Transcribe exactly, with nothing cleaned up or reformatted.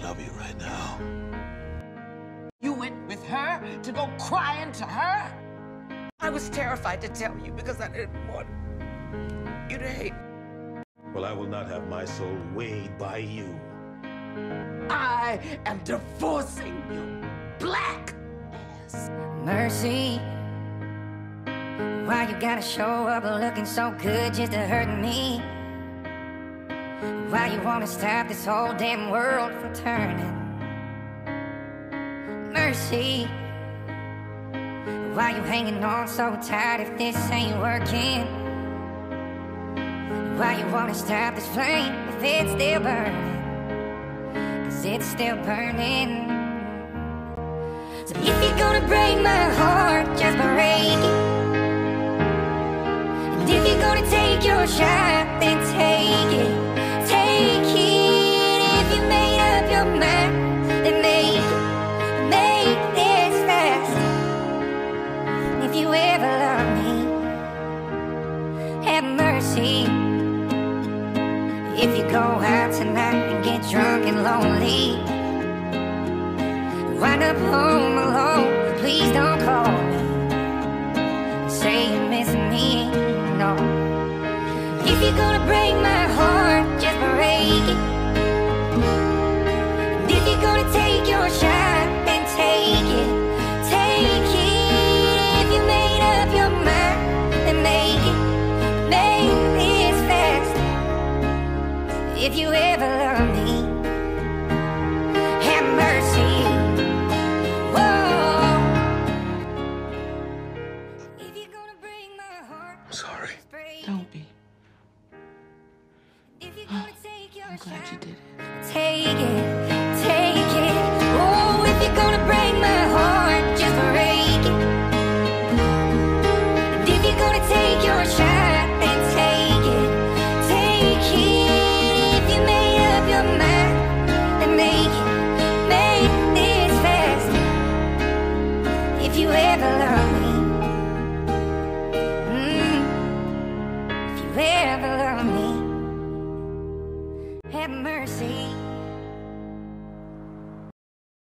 love you right now. You went with her to go crying to her? I was terrified to tell you because I didn't want you to hate. Well, I will not have my soul weighed by you. I am divorcing you, black ass. Mercy, why you gotta show up looking so good just to hurt me? Why you wanna stop this whole damn world from turning? Mercy, why you hanging on so tight if this ain't working? Why you wanna stop this flame if it's still burning? Cause it's still burning. So if you're gonna break my heart, just break it. And if you're gonna take your shot, then take it. Take it. If you made up your mind, then make it. Make this fast. If you ever love me, have mercy. If you go out tonight and get drunk and lonely, wind up home alone, please don't call me. Say you're missing me, no. If you're gonna break my heart, just break it. And if you're gonna take your shot, then take it. Take it. If you made up your mind, then make it. Make this fast. If you ever